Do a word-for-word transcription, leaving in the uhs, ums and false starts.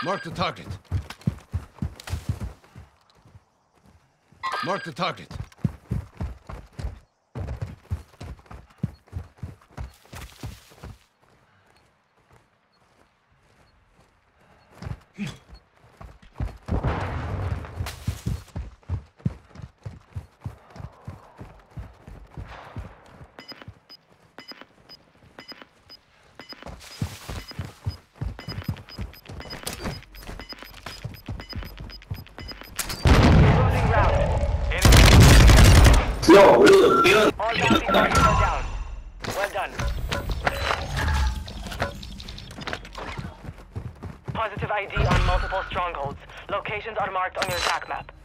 Mark the target. Mark the target. Yo, boludo, tío. All bounty targets are down. Well done. Positive I D on multiple strongholds. Locations are marked on your attack map.